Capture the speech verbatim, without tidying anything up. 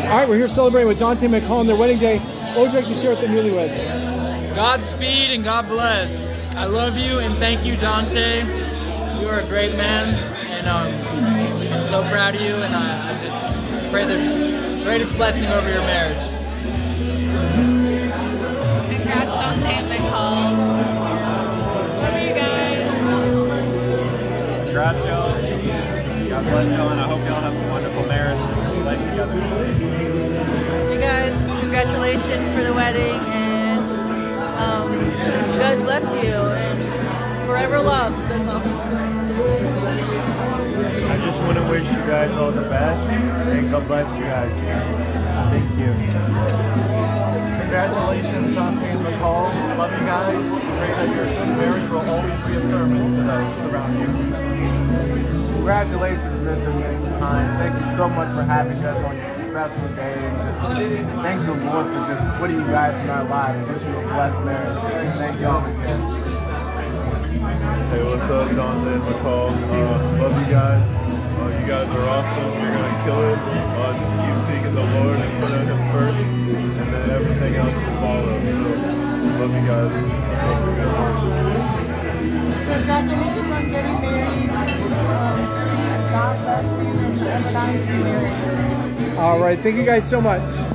All right, we're here celebrating with Dante McCall on their wedding day. What would you like to share with the newlyweds? Godspeed and God bless. I love you and thank you, Dante. You are a great man, and um, I'm so proud of you, and I, I just pray the greatest blessing over your marriage. Congrats, Dante and McCall. Love you guys. Congrats, y'all. God bless y'all, and I hope y'all have a wonderful marriage life together. Hey guys, congratulations for the wedding, and um, God bless you, and forever love. That's all. I just want to wish you guys all the best, and God bless you guys. Thank you. Congratulations, Dante and McCall. Love you guys. Pray that your marriage will always be a sermon to those around you. Congratulations, Mister and Missus Hines. Thank you so much for having us on your special day, and just thank the Lord for just putting you guys in our lives. Wish you a blessed marriage. Thank y'all again. Hey, what's up, Dante and McCall? Uh, love you guys. Uh, you guys are awesome. You're gonna kill it. Uh, just keep seeking the Lord and put Him first, and then everything else will follow. So, love you guys. Congratulations on getting married. Um, truly, God bless you and everlasting marriage. All right, thank you guys so much.